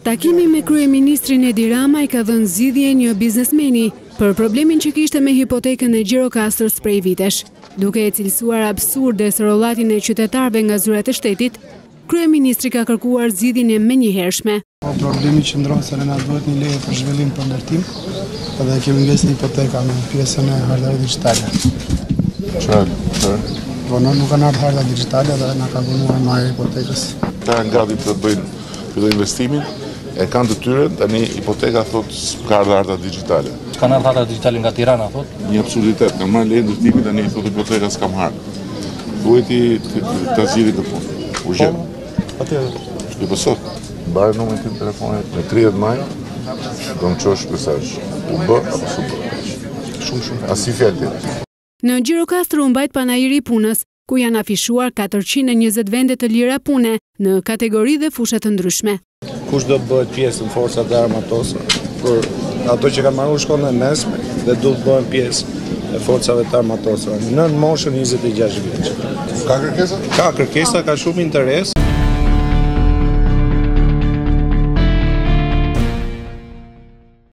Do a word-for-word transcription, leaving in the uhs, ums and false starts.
Takimi me kryeministrin Edi Rama i ka dhënë zgjidhje një biznesmeni për problemin që kishte me hipotekën e Gjirokastrës prej vitesh. Duke e cilësuar absurde sërollatin e qytetarëve nga zyrat e shtetit, kryeministri ka kërkuar zgjidhjen e menjëhershme. Problemi që ndron se na duhet një leje për zhvillim për ndërtim, edhe kemi ngjesë një hipoteka me pjesën e hartave digjitale. Çfarë? Po nuk kanë ardhur harta digjitale dhe na ka vonuar marrë hipotekës. Ta gati të bëjnë fillojnë investimin, e kanë detyren, tani hipoteka thotë ka ardhur harta digjitale. Kanë ardhur harta digjitale nga Tirana, thotë? Një absurditet, kanë marrë leje ndërtimi, tani thotë hipoteka s'kam hartë. Duhet i ta zgjidhni këtë punë. Urgjent. Patjetër. Jo po sot. Mbare numrin tim telefonit me tridhjetë maj, do më çosh mesazh. U bë apo s'u bë? Shumë shumë. Asi fjalë tjetër. Në Gjirokastër u mbajt panajiri i punës, ku janë afishuar katërqind e njëzet vende të lira pune në kategori dhe fusha të ndryshme. Kush do të bëhet pjesë në forcat e armatosura? Por ato që kanë marrur shkollën e mesme dhe do të bëhen pjesë e forcave të armatosura në moshën njëzet e gjashtë vjeç. Ka kërkesa? Ka kërkesa, ka shumë interes.